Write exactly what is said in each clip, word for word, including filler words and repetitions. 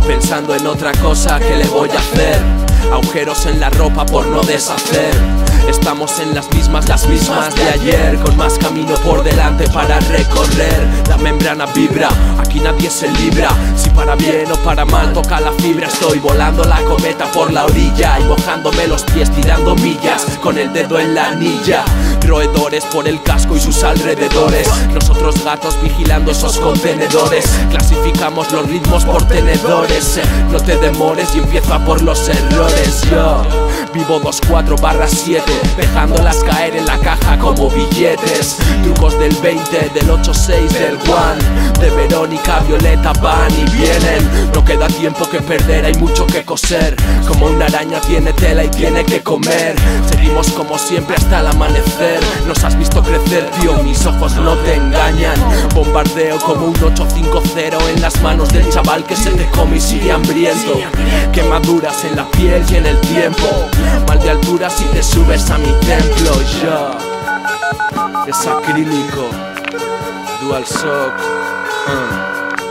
pensando en otra cosa que le voy a hacer. Agujeros en la ropa por no deshacer. Estamos en las mismas, las mismas de ayer, con más camino por delante para recorrer. La membrana vibra, aquí nadie se libra. Si para bien o para mal toca la fibra. Estoy volando la cometa por la orilla y mojándome los pies tirando millas con el dedo en la anilla. Roedores por el casco y sus alrededores. Nosotros gatos vigilando esos contenedores. Clasificamos los ritmos por tenedores. No te demores y empieza por los errores. Yo vivo dos cuatro barra siete, dejándolas caer en la caja como billetes. Trucos del veinte, del ocho seis, del one, de Verónica, Violeta van y vienen. No queda tiempo que perder, hay mucho que coser. Como una araña tiene tela y tiene que comer. Seguimos como siempre hasta el amanecer. Nos has visto crecer, tío, mis ojos no te engañan. Bombardeo como un ocho cinco cero en las manos del chaval que se te come y sigue hambriento. Quemaduras en la piel y en el tiempo. Mal de altura si te subes a mi templo. Ya es acrílico, DualShock. uh.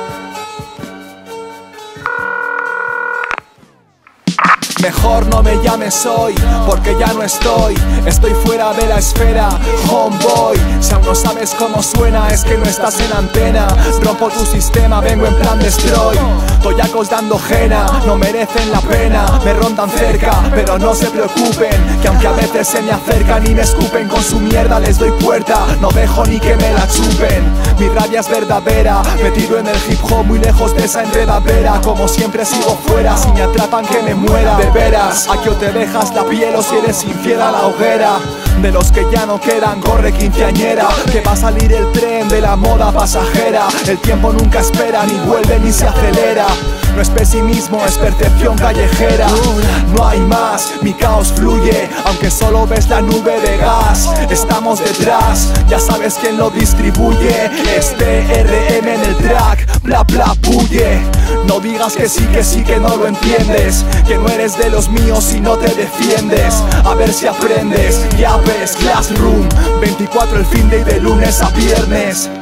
Mejor no me llames hoy, porque ya no estoy. Estoy fuera de la esfera, homeboy. Si aún no sabes cómo suena, es que no estás en antena. Rompo tu sistema, vengo en plan destroy. Toyacos dando jena, no merecen la pena. Me rondan cerca, pero no se preocupen, que aunque a veces se me acercan y me escupen con su mierda, les doy puerta, no dejo ni que me la chupen. Mi rabia es verdadera, me tiro en el hip hop muy lejos de esa enredadera. Como siempre sigo fuera, si me atrapan que me muera. De veras, aquí o te dejas la piel o si eres infiel a la hoguera. De los que ya no quedan, corre quinceañera, que va a salir el tren de la moda pasajera. El tiempo nunca espera, ni vuelve ni se acelera. No es pesimismo, es percepción callejera. No hay más, mi caos fluye, aunque solo ves la nube de gas. Estamos detrás, ya sabes quién lo distribuye. Es T R M en el track, bla bla bulle. No digas que sí, que sí, que no lo entiendes, que no eres de los míos y no te defiendes. A ver si aprendes, ya ves, Classroom veinticuatro el fin de y de lunes a viernes.